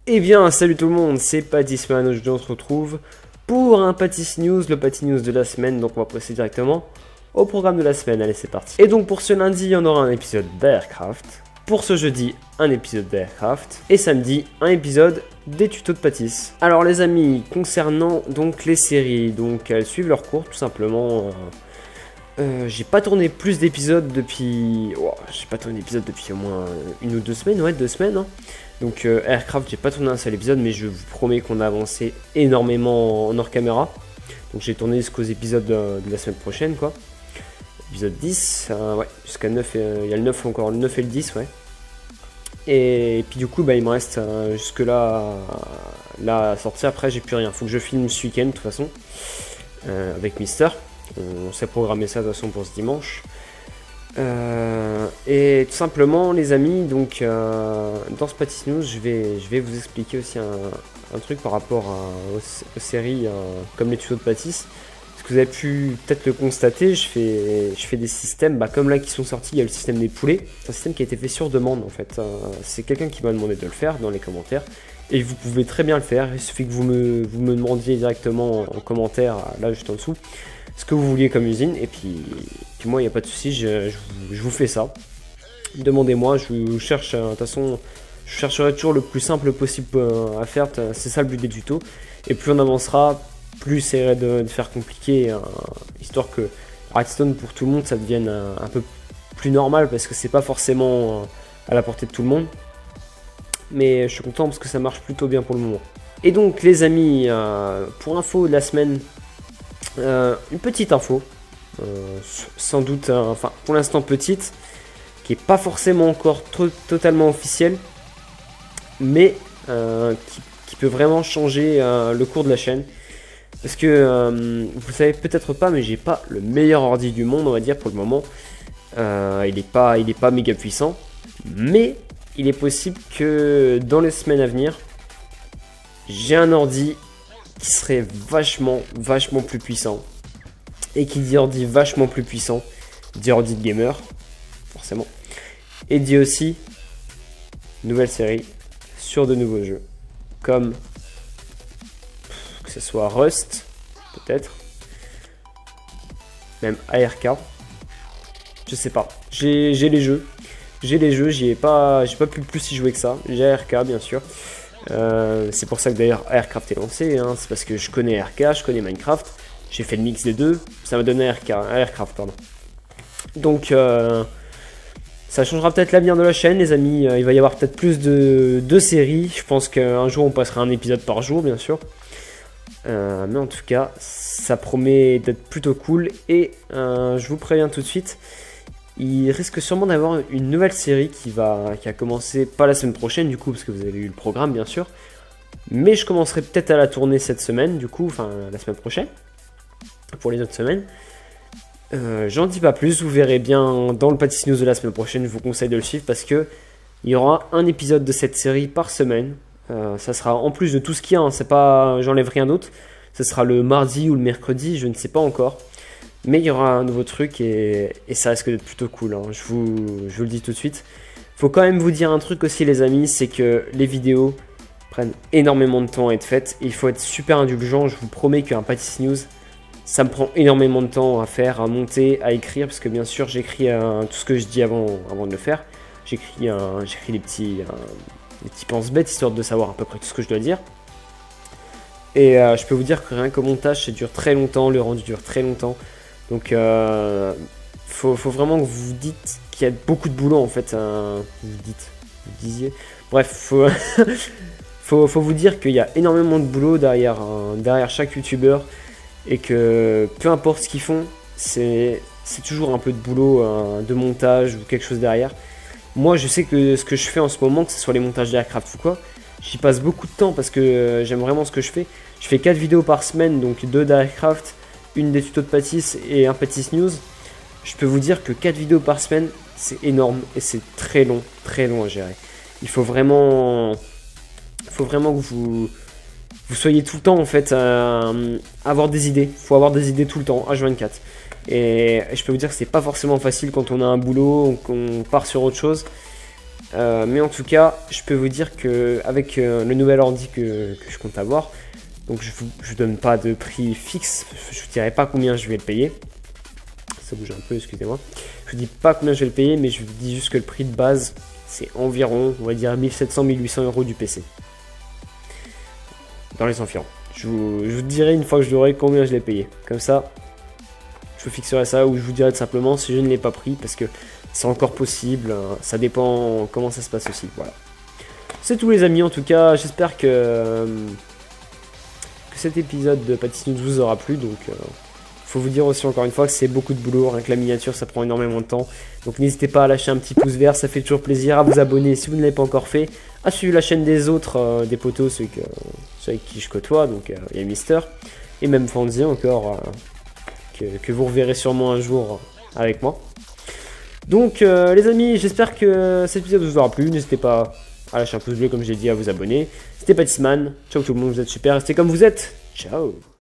Eh bien, salut tout le monde, c'est Patissman. Aujourd'hui, on se retrouve pour un Patisse News, le Patisse News de la semaine. Donc, on va passer directement au programme de la semaine. Allez, c'est parti. Et donc, pour ce lundi, il y en aura un épisode d'Aircraft. Pour ce jeudi, un épisode d'Aircraft. Et samedi, un épisode des tutos de Patisse. Alors, les amis, concernant donc les séries, donc elles suivent leur cours tout simplement. J'ai pas tourné plus d'épisodes depuis... j'ai pas tourné d'épisodes depuis au moins une ou 2 semaines, ouais, 2 semaines. Hein. Donc Aircraft, j'ai pas tourné un seul épisode, mais je vous promets qu'on a avancé énormément en hors caméra. Donc j'ai tourné jusqu'aux épisodes de la semaine prochaine, quoi. Épisode 10, ouais, jusqu'à 9, il y a le 9 encore, le 9 et le 10, ouais. Et puis du coup, bah, il me reste jusque là à sortir. Après, j'ai plus rien, faut que je filme ce week-end de toute façon, avec Mister. On s'est programmé ça de toute façon pour ce dimanche. Et tout simplement les amis, donc dans ce Patisse News, je vais vous expliquer aussi un truc par rapport aux séries comme les tutos de Patisse. Parce que vous avez pu peut-être le constater, je fais des systèmes comme là qui sont sortis. Il y a le système des poulets, c'est un système qui a été fait sur demande en fait. C'est quelqu'un qui m'a demandé de le faire dans les commentaires. Et vous pouvez très bien le faire, il suffit que vous me demandiez directement en commentaire, là juste en dessous, ce que vous vouliez comme usine, et puis moi il n'y a pas de souci, je vous fais ça. Demandez-moi, je vous cherche, de toute façon, je chercherai toujours le plus simple possible à faire, c'est ça le but des tutos. Et plus on avancera, plus c'est de faire compliqué, histoire que Redstone pour tout le monde ça devienne un peu plus normal, parce que c'est pas forcément à la portée de tout le monde. Mais je suis content parce que ça marche plutôt bien pour le moment. Et donc les amis, pour info de la semaine, une petite info, sans doute, enfin pour l'instant petite, qui est pas forcément encore totalement officielle, mais qui peut vraiment changer le cours de la chaîne. Parce que vous le savez peut-être pas, mais j'ai pas le meilleur ordi du monde, on va dire pour le moment. Il est pas méga puissant, mais il est possible que dans les semaines à venir, j'ai un ordi qui serait vachement plus puissant. Et qui dit ordi vachement plus puissant, dit ordi de gamer, forcément. Et dit aussi nouvelle série sur de nouveaux jeux. Comme que ce soit Rust, peut-être. Même ARK. Je sais pas. J'ai les jeux. J'y ai pas pu plus y jouer que ça. J'ai ARK bien sûr. C'est pour ça que d'ailleurs Aircraft est lancé, hein. C'est parce que je connais ARK, je connais Minecraft. J'ai fait le mix des deux, ça m'a donné Aircraft, pardon. Donc ça changera peut-être l'avenir de la chaîne les amis. Il va y avoir peut-être plus de séries. Je pense qu'un jour on passera un épisode par jour bien sûr. Mais en tout cas ça promet d'être plutôt cool. Et je vous préviens tout de suite, il risque sûrement d'avoir une nouvelle série qui a commencé pas la semaine prochaine du coup, parce que vous avez eu le programme bien sûr, mais je commencerai peut-être à la tourner cette semaine du coup, enfin la semaine prochaine pour les autres semaines. J'en dis pas plus, vous verrez bien dans le Patisse News de la semaine prochaine. Je vous conseille de le suivre parce que il y aura un épisode de cette série par semaine. Ça sera en plus de tout ce qu'il y a, hein, c'est pas, j'enlève rien d'autre. Ce sera le mardi ou le mercredi, je ne sais pas encore. Mais il y aura un nouveau truc et ça risque d'être plutôt cool, hein. Je vous le dis tout de suite. Faut quand même vous dire un truc aussi les amis, c'est que les vidéos prennent énormément de temps à être faites. Il faut être super indulgent, je vous promets qu'un Patisse News, ça me prend énormément de temps à faire, à monter, à écrire. Parce que bien sûr j'écris tout ce que je dis avant de le faire. J'écris des petits pense-bêtes, histoire de savoir à peu près tout ce que je dois dire. Et je peux vous dire que rien qu'au montage ça dure très longtemps, le rendu dure très longtemps. Donc faut vraiment que vous dites qu'il y a beaucoup de boulot en fait. Vous disiez. Bref, faut vous dire qu'il y a énormément de boulot derrière chaque youtubeur. Et que peu importe ce qu'ils font, c'est toujours un peu de boulot, de montage ou quelque chose derrière. Moi je sais que ce que je fais en ce moment, que ce soit les montages d'Aircraft ou quoi, j'y passe beaucoup de temps parce que j'aime vraiment ce que je fais. Je fais 4 vidéos par semaine, donc 2 d'Aircraft, une des tutos de Patisse et un Patisse News. Je peux vous dire que 4 vidéos par semaine, c'est énorme et c'est très long à gérer. Il faut vraiment que vous soyez tout le temps en fait avoir des idées. Il faut avoir des idées tout le temps, H24. Et je peux vous dire que c'est pas forcément facile quand on a un boulot, qu'on part sur autre chose. Mais en tout cas, je peux vous dire que avec le nouvel ordi que je compte avoir, donc je vous donne pas de prix fixe, je vous dirai pas combien je vais le payer. Ça bouge un peu, excusez-moi. Je vous dis pas combien je vais le payer, mais je vous dis juste que le prix de base, c'est environ, on va dire 1700-1800 euros du PC. Dans les environs. Je vous dirai une fois que je l'aurai combien je l'ai payé. Comme ça, je vous fixerai ça, ou je vous dirai tout simplement si je ne l'ai pas pris, parce que c'est encore possible, ça dépend comment ça se passe aussi, voilà. C'est tout les amis, en tout cas, j'espère que cet épisode de Patty News vous aura plu, donc faut vous dire aussi encore une fois que c'est beaucoup de boulot, rien que la miniature ça prend énormément de temps, donc n'hésitez pas à lâcher un petit pouce vert, ça fait toujours plaisir, à vous abonner si vous ne l'avez pas encore fait, à suivre la chaîne des autres, des potos, ceux avec qui je côtoie, donc il y a Mister, et même Fanzi encore, que vous reverrez sûrement un jour avec moi. Donc les amis, j'espère que cet épisode vous aura plu, n'hésitez pas à lâcher un pouce bleu comme j'ai dit, à vous abonner. C'était Pattisman, ciao tout le monde, vous êtes super, restez comme vous êtes, ciao.